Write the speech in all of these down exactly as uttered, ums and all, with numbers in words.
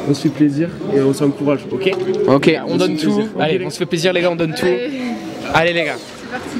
on se fait plaisir et on s'encourage, ok? Ok, on, on donne tout. Plaisir. Allez, okay, on se fait plaisir les gars, on donne tout. Allez, Allez les gars. C'est parti.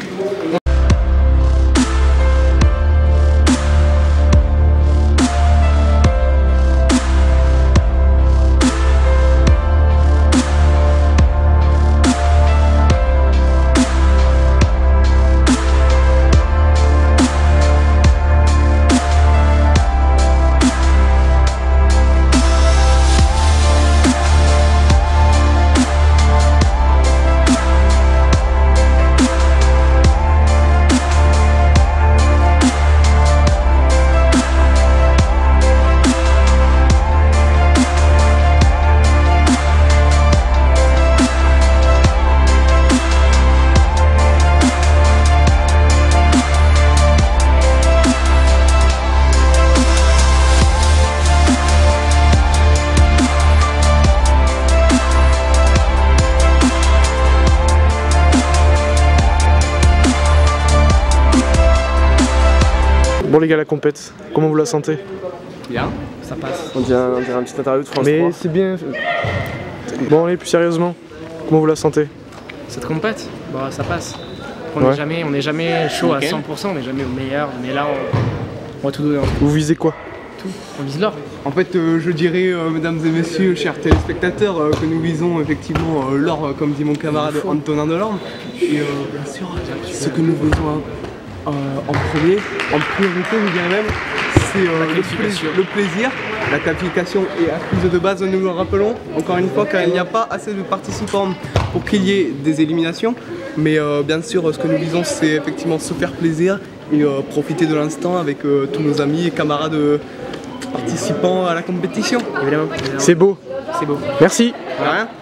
Bon les gars, la compète, comment vous la sentez? Bien, ça passe. On dirait, on dirait un petit interview de France Mais trois. Mais c'est bien. Bon allez, plus sérieusement, comment vous la sentez? Cette compète, bah, ça passe. On ouais. n'est jamais, on est jamais chaud à cent pour cent, on n'est jamais au meilleur, mais là on, on va tout donner. Vous visez quoi? Tout, on vise l'or. En fait, euh, je dirais, euh, mesdames et messieurs, chers téléspectateurs, euh, que nous visons effectivement euh, l'or, euh, comme dit mon camarade Antonin Delorme. Et euh, bien sûr, ce que nous faisons euh, en premier, en priorité, je dirais même, c'est euh, le, pla le plaisir. La qualification est acquise de base, nous le rappelons, encore une fois, car il n'y a pas assez de participants pour qu'il y ait des éliminations. Mais euh, bien sûr, ce que nous visons, c'est effectivement se faire plaisir et euh, profiter de l'instant avec euh, tous nos amis et camarades euh, participants à la compétition. Évidemment. C'est beau. C'est beau. Merci. De rien.